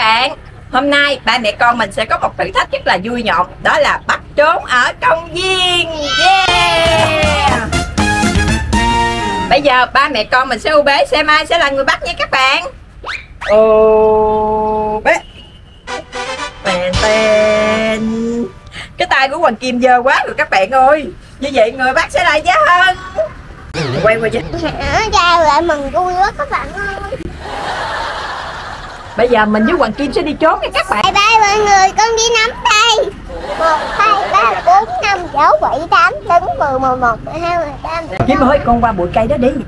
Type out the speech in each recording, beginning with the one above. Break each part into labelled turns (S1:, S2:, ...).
S1: bạn, hôm nay ba mẹ con mình sẽ có một thử thách rất là vui nhộn. Đó là bắt trốn ở công viên. Yeah! Bây giờ ba mẹ con mình sẽ u bế, xem ai sẽ là người bắt nha các bạn. Ô bế. Tên tên. Cái tay của Hoàng Kim dơ quá rồi các bạn ơi. Như vậy người bắt sẽ là Gia Hân. Quay qua chứ.
S2: Ra lại mừng vui quá các bạn ơi.
S1: Bây giờ mình với Hoàng Kim sẽ đi trốn nha các bạn.
S2: Bye bye mọi người, con đi nắm đây. 1, 2, 3, 4, 5, 6, 7, 8, 9, 10, 11, 12, 13.
S1: Kim ơi, con qua bụi cây đó đi.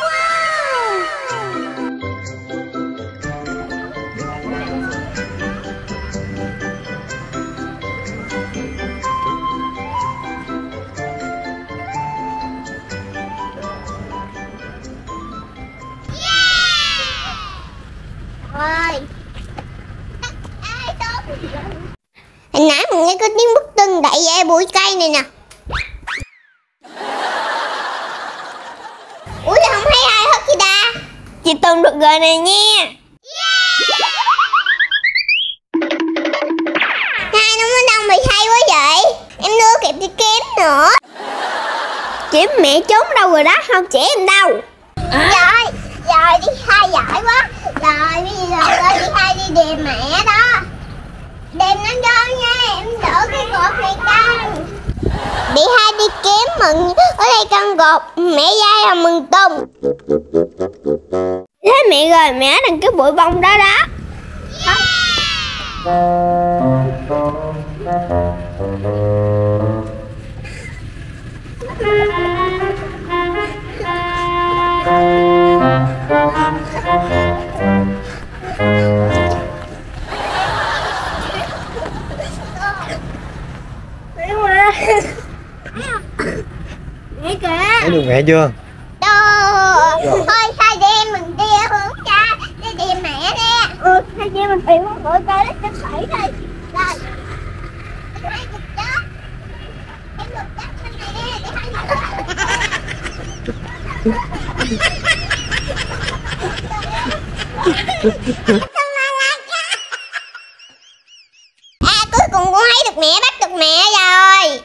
S2: Hồi nãy mình nghe có tiếng bước chân đẩy về bụi cây này nè. Ủa sao không thấy ai hết chị ta? Chị Tùng được rồi nè nha. Hai nó mới đông mày hay quá vậy. Em đưa kịp đi kiếm nữa. Chị mẹ trốn đâu rồi đó, không chỉ em đâu. Trời, giờ đi hai giỏi quá. Rồi bây giờ coi đi hai đi đè mẹ đó. Đèm nó cho nha, em đỡ cái cột này căng. Đi hai đi kiếm mừng, ở đây căng cột, mẹ dai là mừng tung. Thế mẹ rồi, mẹ ở đằng cái bụi bông đó đó. Mẹ kìa.
S3: Thấy được mẹ chưa?
S2: Thôi hai chị em mình đi hướng cha đi tìm mẹ nè. Hai chị em mình tìm hướng bụi cây nó sảy đây. Rồi. Hai chục chết. Em được chết bên này nè để hai cuối cùng con thấy được mẹ, bắt được mẹ rồi.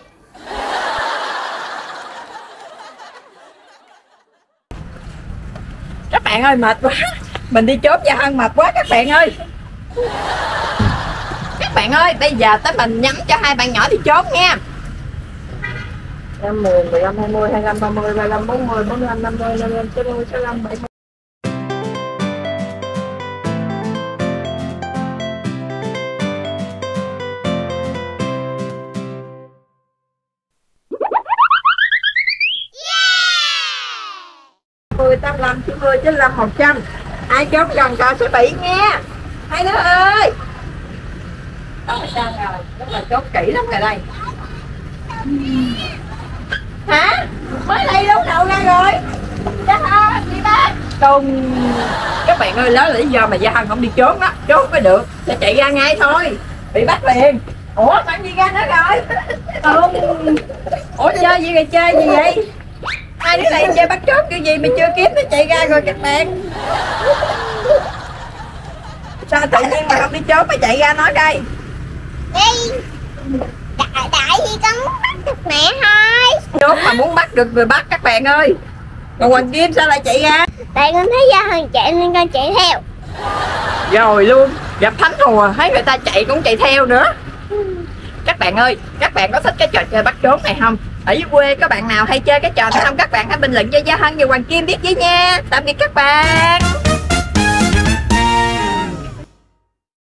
S1: Các bạn ơi, mệt quá. Mình đi trốn Gia Hân mệt quá các bạn ơi. Các bạn ơi, bây giờ tới mình nhắm cho hai bạn nhỏ đi trốn nha. 5, 10, 15, 20, 25, 30, 35, 40, 45, 50, 55, 60, 65, 70. Yeah! 10, 85, 90, 95, 100. Ai trốn gần cò sẽ bị nha. Hai đứa ơi. Đó sao rồi, rất là trốn kỹ lắm rồi đây. Hả? Mới đây lúc đầu ra rồi. Gia Hân đi bác. Tùng. Các bạn ơi, đó là lý do mà Gia Hân không đi trốn đó. Trốn mới được, sẽ chạy ra ngay thôi. Bị bắt liền. Ủa sao đi ra nữa rồi? Tùng. Ủa chơi gì rồi, chơi gì vậy? Hai đứa này chơi bắt trốn kiểu gì mà chưa kiếm nó chạy ra rồi các bạn. Sao tự nhiên mà không đi trốn mà chạy ra nói đây?
S2: Đi. Đại thì con muốn bắt được mẹ thôi.
S1: Trốn mà muốn bắt được người bắt các bạn ơi. Còn Hoàng Kim sao lại chạy ra?
S2: Tại con thấy Gia Hân chạy nên con chạy theo.
S1: Rồi luôn, gặp thánh hùa thấy người ta chạy cũng chạy theo nữa. Các bạn ơi, các bạn có thích cái trò chơi bắt trốn này không? Ở dưới quê có bạn nào hay chơi cái trò này không? Các bạn hãy bình luận cho Gia Hân và Hoàng Kim biết với nha. Tạm biệt các bạn.